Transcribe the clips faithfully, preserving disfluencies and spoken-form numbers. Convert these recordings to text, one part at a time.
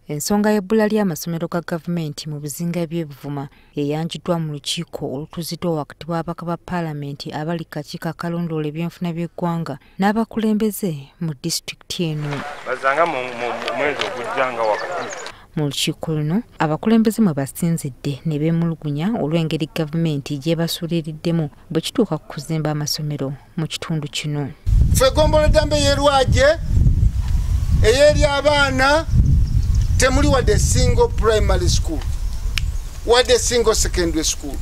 Ensonga y'ebbula ly'amasomero ga gavumenti mu bizinga by'e Buvuma eyanjiddwa mu lukiiko olutuzito wakati w'ababaka ba Paalamenti abali kakiiko akalondoola ebyenfuna by'eggwanga n'abakulembeze mu disitulikiti eno. Bazanga mu mwezi ogujjanga wakati. Mu lukiiko luno abakulembeze mwe basinzidde ne beemulugunya olw'engeri gavumenti gy'ebasuuliriddemu bwe kituuka ku kuzimba amasomero mu kitundu kino. Ffe Ggombolola Ddambe y'Erwajje ey'eri abaana temuli wadde single primary school, wadde single secondary school,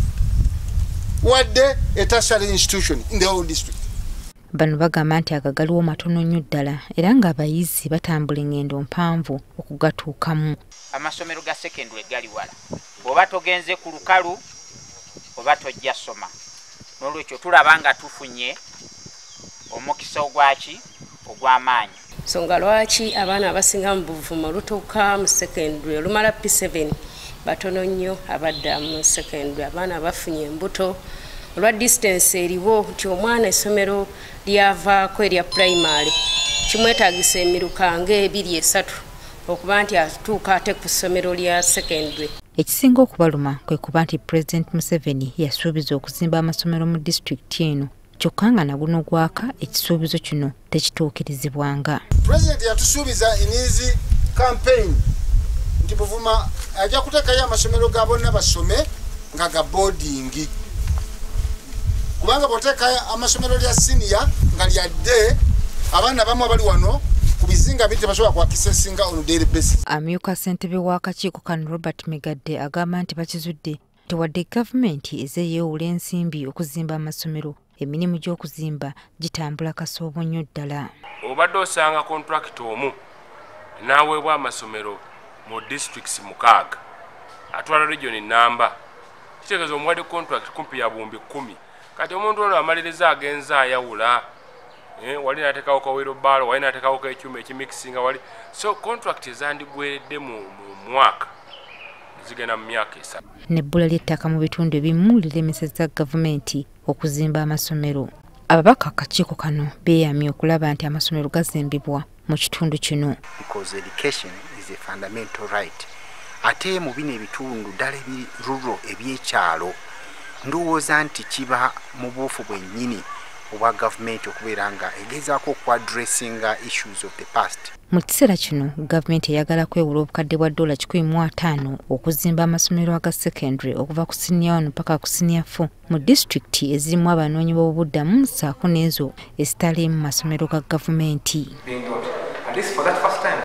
wadde a tertiary institution in the whole district. Bano bagamba nti agagaliwo matono nnyo ddala era ng'abayizi batambula engendo mpanvu okugatuukamu. Amasomero ga secondary gali wala. Bw'oba togenze ku lukalu oba tojja soma. N'olwekyo tulaba nga tufunye omukisa ogwaki ogw'amaanyi. Nsonga lwaki abaana abasinga mu Buvuma olutuuka mu secondary olumala P seven batono nnyo abadda mu secondary. Abaana bafunye embuto olwa distance eriwo nti omwana essomero lyavaako erya primary kimwetaagisa emiruka ng'ebiri esatu okuba nti atuuka ate ku ssomero lya secondary. Ekisinga okubaluma kwe kuba nti President Museveni yasuubiza okuzimba amasomero mu disitulikiti eno kyokka nga na guno gwaka ekisuubizo kino tekituukirizibwanga. President yatusuubiza in his campaign nti Buvuma ajja kuteekayo amasomero ga bonna basome nga ga boarding. Kubanga bw'oteekayo amasomero lya senior nga lya day abaana bamwe abali wano ku bizinga biri tebasobola kwakisesinga on a daily basis. Amyuka ssentebe w'akakiiko kano Robert Migadde agamba nti bakizudde tewadde gavumenti ezeeyeewula ensimbi okuzimba amasomero emirimu gy'okuzimba gitambula kasoobo nnyo ddala. Obadde osanga kontrakiti omu n'aweebwa amasomero mu districts mukaaga atwala region namba kitegeeza omuwadde contract kumpi ya buwumbi kkumi. Kati omuntu ono amaliriza agenza ayawula eh, wali n'ateekawo kawero balo wali n'ateekawo k'ekyuma ekimikisinga wali so contract ezandigweredde mu mwaka zigenda mu myaka esatu. N'ebbula ly'ettaka mu bitundu ebimu liremesezza gavumenti okuzimba amasomero. Ababaka akakiiko kano beeyamye okulaba nti amasomero gazimbibwa mu kitundu kino. Because education is a fundamental right. Ate mu bino ebitundu ddala ebiruro ebyekyalo ndowooza nti kiba mu buufu bwennyini obwa gavumenti okubeera nga egezaako okwadressinga issues of the past. Mu kiseera kino gavumenti eyagala kwewula obukadde bwa ddoola kikumi mu ataano okuzimba amasomero aga secondary okuva ku senior one mpaka ku senior four mu disitulikiti ezirimu abanoonyi b'obubuddamu ssaako n'ezo ezitali mu masomero ga gavumenti.